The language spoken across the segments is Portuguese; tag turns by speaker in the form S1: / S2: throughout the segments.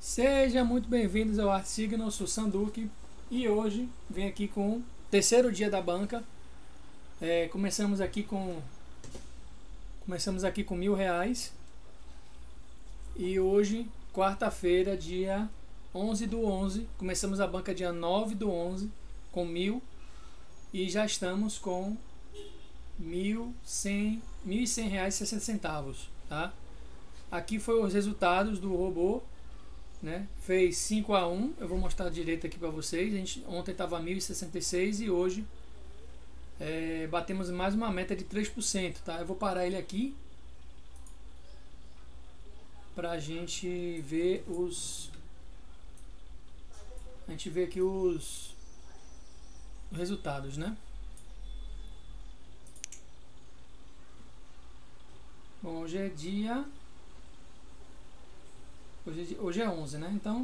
S1: Sejam muito bem-vindos ao Arte Signal, eu sou Sanduque e hoje vem aqui com o terceiro dia da banca. Começamos aqui com R$ 1.000 e hoje, quarta-feira, dia 11/11, começamos a banca dia 9/11 com 1.000 e já estamos com R$ 1.100,60, tá? Aqui foi os resultados do robô, né? Fez 5-1. Eu vou mostrar direito aqui para vocês. Ontem estava 1.066 e hoje batemos mais uma meta de 3%, tá? Eu vou parar ele aqui para a gente ver aqui os resultados, né? Bom, hoje é 11, né? Então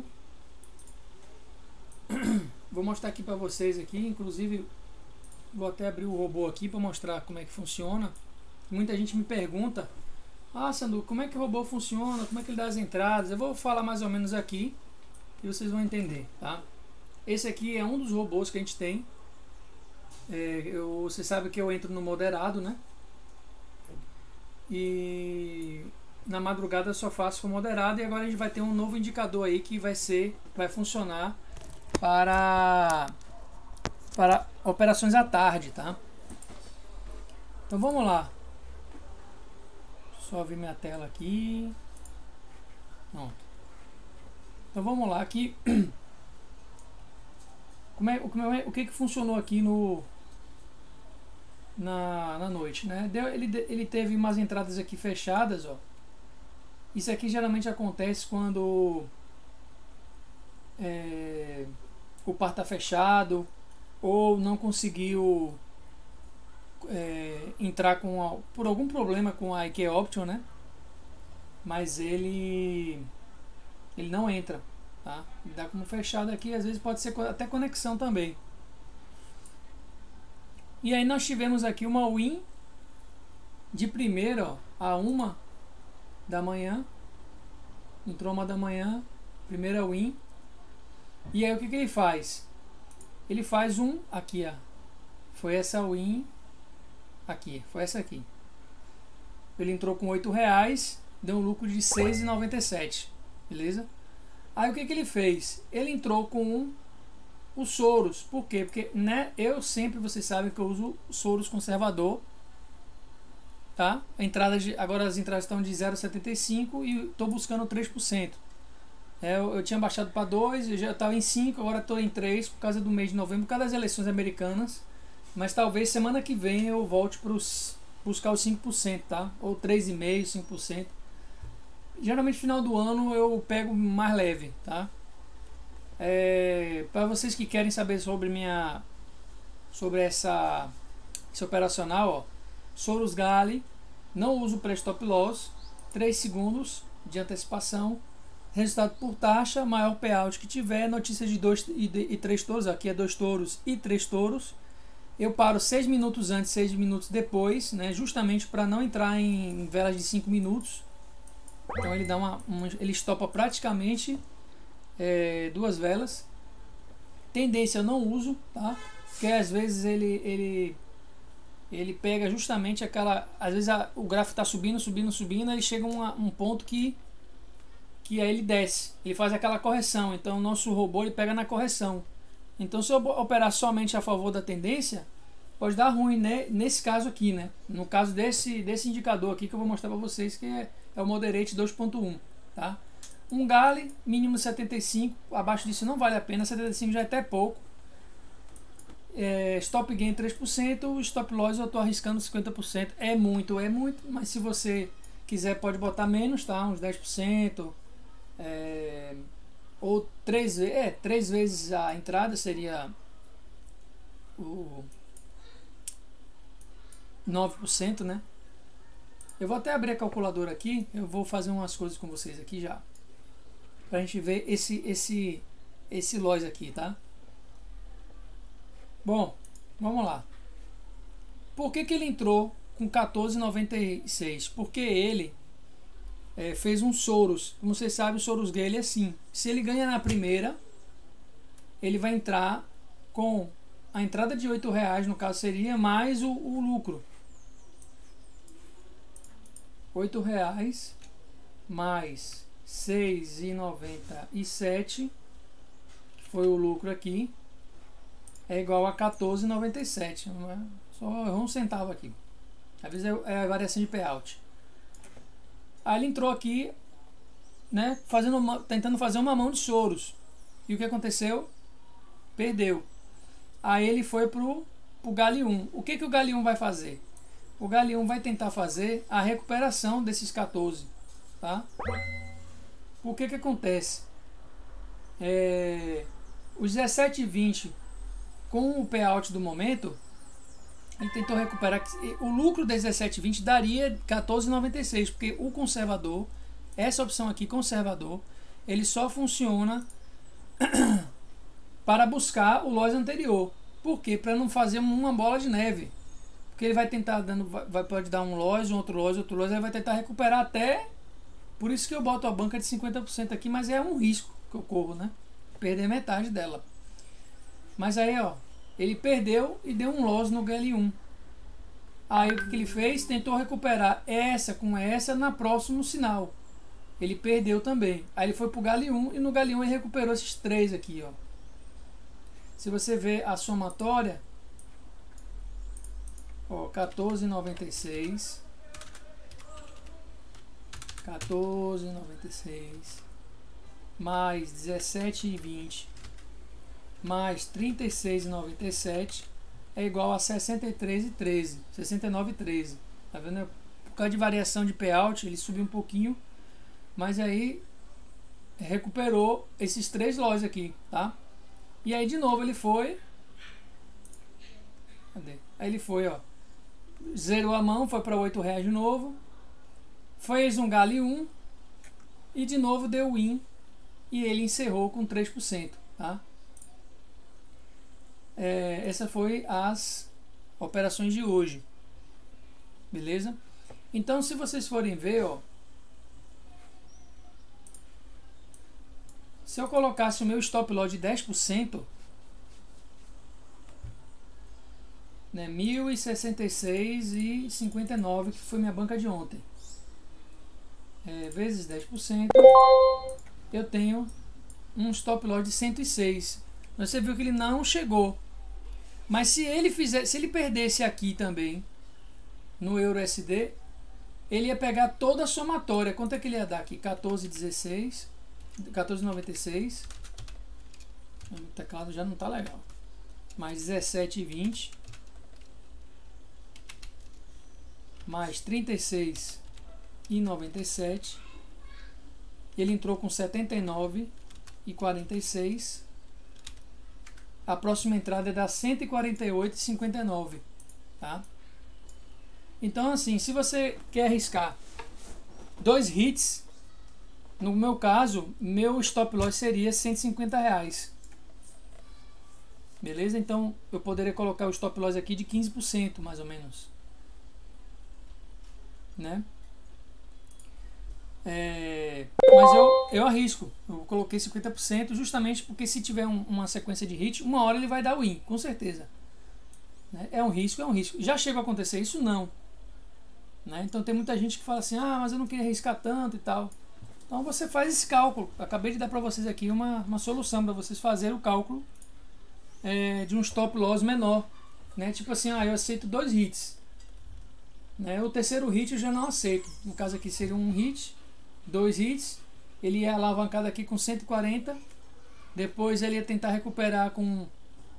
S1: vou mostrar aqui para vocês aqui, inclusive vou até abrir o robô aqui para mostrar como é que funciona. Muita gente me pergunta: "Ah, Sandu, como é que o robô funciona? Como é que ele dá as entradas?" Eu vou falar mais ou menos aqui e vocês vão entender, tá? Esse aqui é um dos robôs que a gente tem. Você sabe que eu entro no moderado, né? E na madrugada eu só faço com moderado, e agora a gente vai ter um novo indicador aí que vai funcionar para operações à tarde, tá? Então vamos lá. Só abrir minha tela aqui. Pronto. Então vamos lá aqui. O que funcionou aqui na noite, né? Ele teve umas entradas aqui fechadas, ó. Isso aqui geralmente acontece quando o par está fechado ou não conseguiu entrar por algum problema com a IK Option, né? Mas ele não entra, tá? Ele dá como fechado aqui, às vezes pode ser até conexão também. E aí nós tivemos aqui uma win de primeira, ó, a 1 da manhã. Entrou 1 da manhã, primeira win. E aí o que ele faz? Ele faz aqui, ó. Foi essa win aqui, foi essa aqui. Ele entrou com R$ 8, deu um lucro de R$ 6,97, beleza? Aí o que ele fez? Ele entrou com os Soros. Por quê? Porque, né, vocês sabem que eu uso Soros conservador, tá? Agora as entradas estão de 0,75 e estou buscando 3%. Eu tinha baixado para 2, eu já estava em 5, agora estou em 3 por causa do mês de novembro, por causa das eleições americanas. Mas talvez semana que vem eu volte para buscar os 5%, tá? Ou 3,5%, 5%. Geralmente no final do ano eu pego mais leve, tá? Para vocês que querem saber sobre esse operacional, ó, Soros Gali, não uso pré-stop loss, 3 segundos de antecipação, resultado por taxa, maior payout que tiver, notícia de 2 e 3 touros, aqui é 2 touros e 3 touros. Eu paro 6 minutos antes, 6 minutos depois, né, justamente para não entrar em velas de 5 minutos. Então ele ele estopa praticamente 2 velas. Tendência eu não uso, tá? Porque às vezes ele pega justamente às vezes o gráfico está subindo, aí chega um ponto que aí ele desce, ele faz aquela correção. Então o nosso robô ele pega na correção. Então se eu operar somente a favor da tendência, pode dar ruim, né? Nesse caso aqui, né? No caso desse indicador aqui que eu vou mostrar para vocês, que é o Moderate 2.1, tá? Um Gali, mínimo 75, abaixo disso não vale a pena, 75 já é até pouco. Stop gain 3%, stop loss eu estou arriscando 50%, é muito, mas se você quiser pode botar menos, tá? Uns 10%, ou 3 vezes a entrada seria o 9%, né? Eu vou até abrir a calculadora aqui, eu vou fazer umas coisas com vocês aqui já, pra gente ver esse loss aqui, tá? Bom, vamos lá. Por que ele entrou com 14,96? Porque ele fez um Soros. Como vocês sabem, o Soros Gale é assim. Se ele ganha na primeira, ele vai entrar com a entrada de R$8, no caso seria, mais o lucro. R$8 mais 6,97, que foi o lucro aqui, é igual a 14,97. Só errou um centavo aqui. Às vezes é a variação de payout. Aí ele entrou aqui, né, tentando fazer uma mão de Soros. E o que aconteceu? Perdeu. Aí ele foi pro Gale-1. O que o Gale-1 vai fazer? O Gale-1 vai tentar fazer a recuperação desses 14. Tá? O que acontece? Os 17,20 com o payout do momento, ele tentou recuperar. O lucro de 17,20 daria 14,96, porque o conservador, essa opção aqui, conservador, ele só funciona para buscar o loss anterior. Por quê? Para não fazer uma bola de neve. Porque ele vai tentar pode dar um loss, um outro loss, aí vai tentar recuperar até. Por isso que eu boto a banca de 50% aqui, mas é um risco que eu corro, né? Perder metade dela. Mas aí, ó, ele perdeu e deu um loss no Gale-1. Aí o que ele fez? Tentou recuperar essa com essa na próximo sinal. Ele perdeu também. Aí ele foi pro Gale-1 e no Gale-1 ele recuperou esses 3 aqui, ó. Se você ver a somatória, ó, 14,96, 14,96 mais 17,20 mais 36,97 é igual a 63,13, 69,13. Tá vendo? Por causa de variação de payout, ele subiu um pouquinho, mas aí recuperou esses 3 loss aqui, tá? E aí de novo ele foi. Cadê? Aí ele foi, ó. Zerou a mão, foi para R$8 de novo. Fez um Gale-1 e de novo deu win. E ele encerrou com 3%, tá? Essa foi as operações de hoje. Beleza? Então, se vocês forem ver, ó, se eu colocasse o meu stop loss de 10%, né, 1.066,59, que foi minha banca de ontem, vezes 10%, eu tenho um stop loss de 106. Você viu que ele não chegou. Mas se ele perdesse aqui também, no EURUSD, ele ia pegar toda a somatória. Quanto é que ele ia dar aqui? 14,16, 14,96. O teclado já não está legal. Mais 17,20. Mais 36,97. Ele entrou com 79,46. A próxima entrada é da 148,59, tá? Então, assim, se você quer arriscar 2 hits, no meu caso, meu stop loss seria R$150. Beleza? Então, eu poderia colocar o stop loss aqui de 15%, mais ou menos, né? Mas eu arrisco. Eu coloquei 50% justamente porque se tiver uma sequência de hit, uma hora ele vai dar win, com certeza, né? É um risco, é um risco. Já chegou a acontecer isso? Não, né? Então tem muita gente que fala assim, ah, mas eu não queria arriscar tanto e tal. Então você faz esse cálculo. Acabei de dar para vocês aqui uma solução para vocês fazerem o cálculo de um stop loss menor, né? Tipo assim, eu aceito 2 hits, né? O terceiro hit eu já não aceito. No caso aqui seria um hit, 2 hits, ele ia alavancar aqui com 140, depois ele ia tentar recuperar com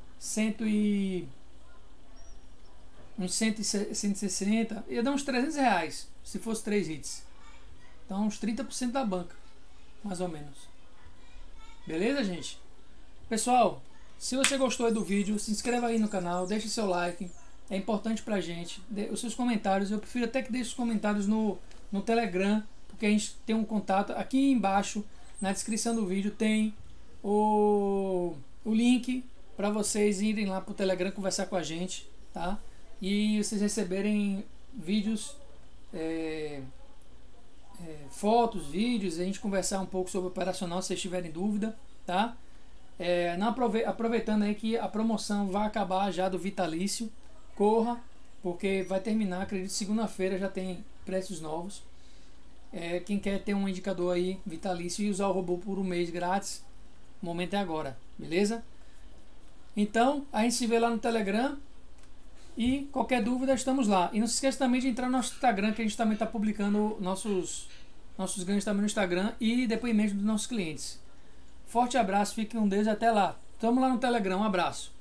S1: 160, ia dar uns R$300 se fosse 3 hits. Então uns 30% da banca, mais ou menos. Beleza, gente? Pessoal, se você gostou do vídeo, se inscreva aí no canal, deixe seu like, é importante pra gente. Os seus comentários, eu prefiro até que deixe os comentários no Telegram, porque a gente tem um contato. Aqui embaixo, na descrição do vídeo, tem o link para vocês irem lá pro Telegram conversar com a gente, tá? E vocês receberem vídeos fotos, vídeos, a gente conversar um pouco sobre o operacional, se vocês tiverem dúvida, tá? Aproveitando aí que a promoção vai acabar já do vitalício, corra, porque vai terminar, acredito, segunda-feira já tem preços novos. Quem quer ter um indicador aí vitalício e usar o robô por um mês grátis, o momento é agora, beleza? Então, a gente se vê lá no Telegram e qualquer dúvida estamos lá. E não se esqueça também de entrar no nosso Instagram, que a gente também está publicando nossos ganhos também no Instagram e depoimentos dos nossos clientes. Forte abraço, fique com Deus e até lá. Tamo lá no Telegram, um abraço.